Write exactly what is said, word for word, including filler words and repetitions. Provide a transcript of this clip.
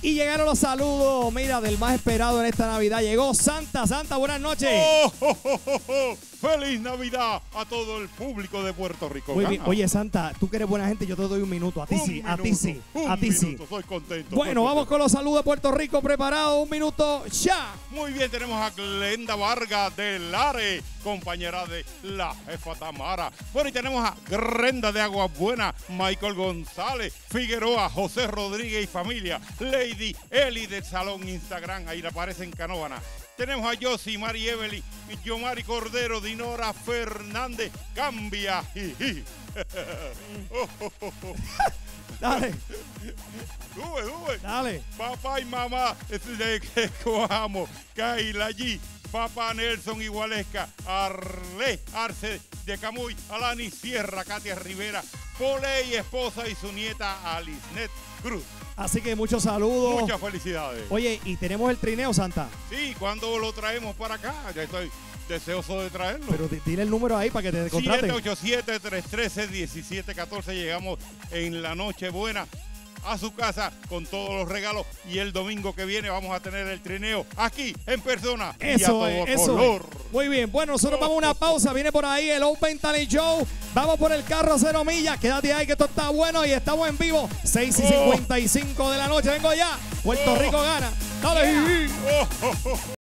Y llegaron los saludos, mira, del más esperado en esta Navidad. Llegó Santa. Santa, buenas noches. Oh, oh, oh, oh, oh. ¡Feliz Navidad a todo el público de Puerto Rico! Muy bien. Oye, Santa, tú que eres buena gente, yo te doy un minuto. A ti un sí, minuto, a ti sí, a ti minuto. sí. Soy contento. Bueno, soy vamos contento. con los saludos de Puerto Rico. Preparado, un minuto, ya. Muy bien, tenemos a Glenda Vargas de Lare, compañera de la jefa Tamara. Bueno, y tenemos a Grenda de Agua Buena, Michael González, Figueroa, José Rodríguez y familia, Lady Eli del Salón Instagram, ahí le aparece en Canóvana. Tenemos a Josie, Mari Evelyn, Yomari Cordero, Dinora Fernández, Cambia. oh, oh, oh, oh. Dale, Sube, sube. dale. Papá y mamá de que cojamos, Kaila allí, Papá Nelson Igualesca, Arle Arce de Camuy, Alani Sierra, Katia Rivera, Poley, esposa y su nieta Alisnet Cruz. Así que muchos saludos. Muchas felicidades. Oye, y tenemos el trineo, Santa. Sí, ¿cuándo lo traemos para acá? Ya estoy deseoso de traerlo. Pero di- dile el número ahí para que te contraten. siete ocho siete, tres uno tres, uno siete uno cuatro. Llegamos en la noche buena a su casa con todos los regalos y el domingo que viene vamos a tener el trineo aquí en persona y a Eso todo es, eso color. es. Muy bien, bueno, nosotros vamos a una pausa. Viene por ahí el Open Talent Show. Vamos por el carro cero millas. Quédate ahí que esto está bueno y estamos en vivo. seis y cincuenta y cinco de la noche. Vengo ya. Puerto Rico gana. Dale. Oh, oh, oh.